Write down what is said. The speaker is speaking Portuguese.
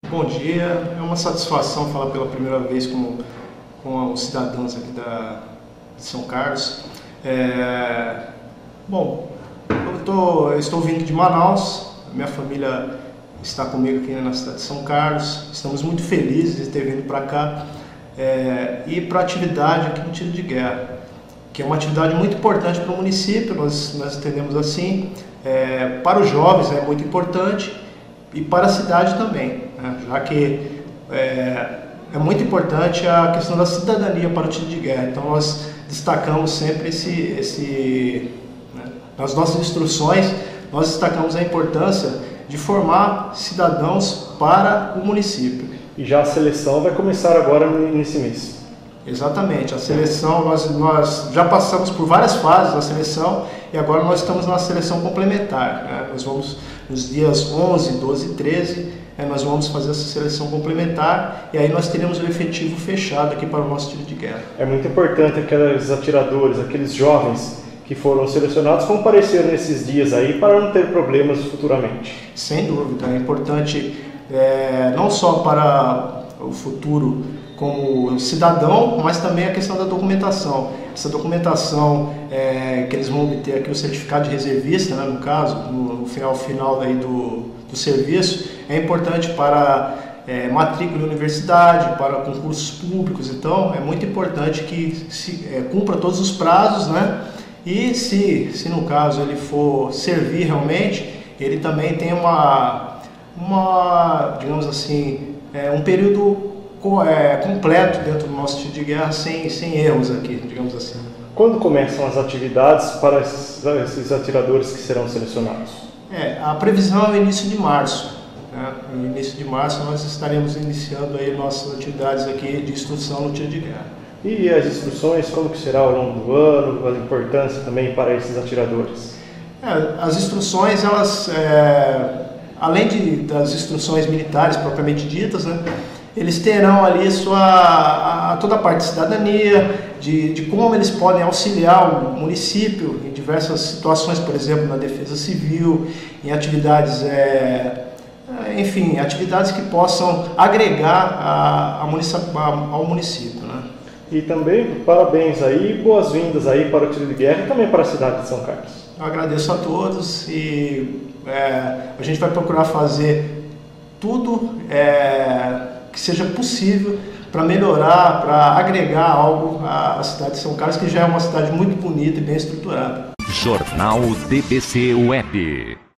Bom dia, é uma satisfação falar pela primeira vez com os cidadãos aqui de São Carlos. Bom, eu estou vindo de Manaus, minha família está comigo aqui na cidade de São Carlos, estamos muito felizes de ter vindo para cá e para a atividade aqui no Tiro de Guerra, que é uma atividade muito importante para o município, nós entendemos assim, para os jovens é muito importante e para a cidade também, né? Já que é muito importante a questão da cidadania para o Tiro de Guerra. Então nós destacamos sempre né? Nas nossas instruções nós destacamos a importância de formar cidadãos para o município. E já a seleção vai começar agora nesse mês. Exatamente, a seleção, nós já passamos por várias fases da seleção e agora nós estamos na seleção complementar, né? Nós vamos nos dias 11, 12 e 13, nós vamos fazer essa seleção complementar e aí nós teremos o efetivo fechado aqui para o nosso tiro de guerra. É muito importante aqueles atiradores, aqueles jovens que foram selecionados comparecer nesses dias aí para não ter problemas futuramente. Sem dúvida, é importante não só para o futuro como cidadão, mas também a questão da documentação. Essa documentação que eles vão obter aqui, o certificado de reservista, né, no caso, no final daí do serviço, é importante para matrícula em universidade, para concursos públicos. Então é muito importante que se cumpra todos os prazos, né? E se no caso ele for servir realmente, ele também tem digamos assim, um período completo dentro do nosso tiro de guerra, sem erros aqui, digamos assim. Quando começam as atividades para esses atiradores que serão selecionados? A previsão é o início de março. Né? No início de março nós estaremos iniciando aí nossas atividades aqui de instrução no tiro de guerra. E as instruções, como que será ao longo do ano, a importância também para esses atiradores? As instruções, elas, além das instruções militares propriamente ditas, né, eles terão ali toda a parte de cidadania, de como eles podem auxiliar o município em diversas situações, por exemplo, na defesa civil, em atividades, enfim, atividades que possam agregar ao município, né? E também parabéns aí, boas-vindas aí para o tiro de guerra e também para a cidade de São Carlos. Eu agradeço a todos e a gente vai procurar fazer tudo que seja possível para melhorar, para agregar algo à cidade de São Carlos, que já é uma cidade muito bonita e bem estruturada. Jornal DBC Web.